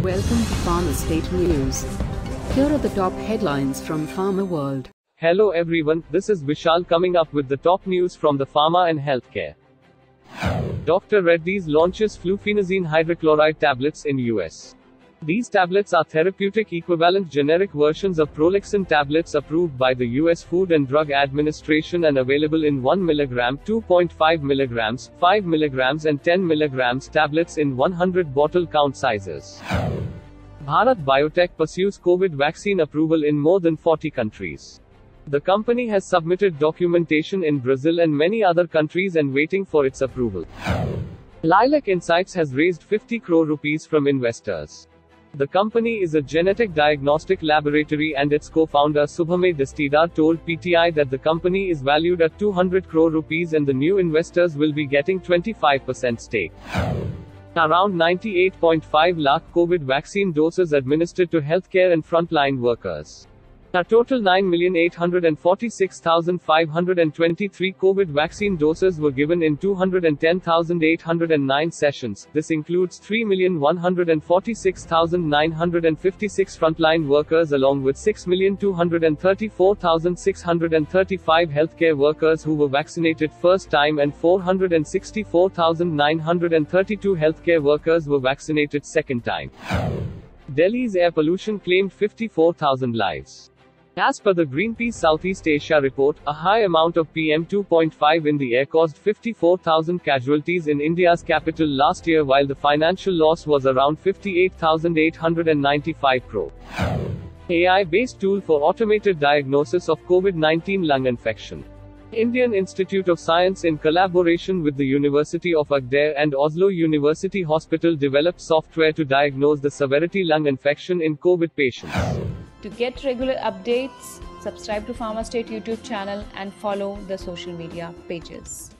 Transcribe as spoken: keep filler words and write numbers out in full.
Welcome to Pharma State News. Here are the top headlines from Pharma World. Hello everyone, this is Vishal coming up with the top news from the pharma and healthcare. Doctor Reddy's launches fluphenazine hydrochloride tablets in U S. These tablets are therapeutic equivalent generic versions of Prolixin tablets approved by the U S Food and Drug Administration and available in one milligram, two point five milligrams, five milligrams and ten milligrams tablets in one hundred bottle count sizes. Bharat Biotech pursues COVID vaccine approval in more than forty countries. The company has submitted documentation in Brazil and many other countries and waiting for its approval. Lilac Insights has raised fifty crore rupees from investors. The company is a genetic diagnostic laboratory and its co-founder Subhamay Dastidar told P T I that the company is valued at two hundred crore rupees and the new investors will be getting twenty-five percent stake. Around ninety-eight point five lakh COVID vaccine doses administered to healthcare and frontline workers. A total nine million eight hundred forty-six thousand five hundred twenty-three COVID vaccine doses were given in two hundred ten thousand eight hundred nine sessions. This includes three million one hundred forty-six thousand nine hundred fifty-six frontline workers along with six million two hundred thirty-four thousand six hundred thirty-five healthcare workers who were vaccinated first time and four hundred sixty-four thousand nine hundred thirty-two healthcare workers were vaccinated second time. Delhi's air pollution claimed fifty-four thousand lives. As per the Greenpeace Southeast Asia report, a high amount of P M two point five in the air caused fifty-four thousand casualties in India's capital last year while the financial loss was around fifty-eight thousand eight hundred ninety-five crore. A I-based tool for automated diagnosis of COVID nineteen lung infection. Indian Institute of Science in collaboration with the University of Agder and Oslo University Hospital developed software to diagnose the severity lung infection in COVID patients. To get regular updates, subscribe to Pharma State YouTube channel and follow the social media pages.